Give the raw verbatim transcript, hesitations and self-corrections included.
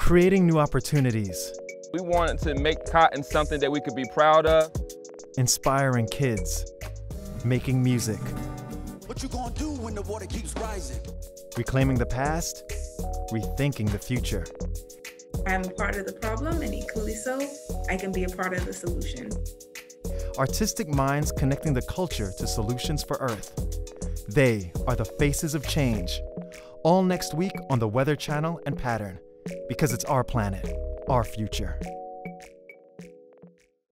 Creating new opportunities. We wanted to make cotton something that we could be proud of. Inspiring kids. Making music. What you gonna do when the water keeps rising? Reclaiming the past. Rethinking the future. I'm a part of the problem, and equally so, I can be a part of the solution. Artistic minds connecting the culture to solutions for Earth. They are the faces of change. All next week on the Weather Channel and Pattrn, because it's our planet, our future.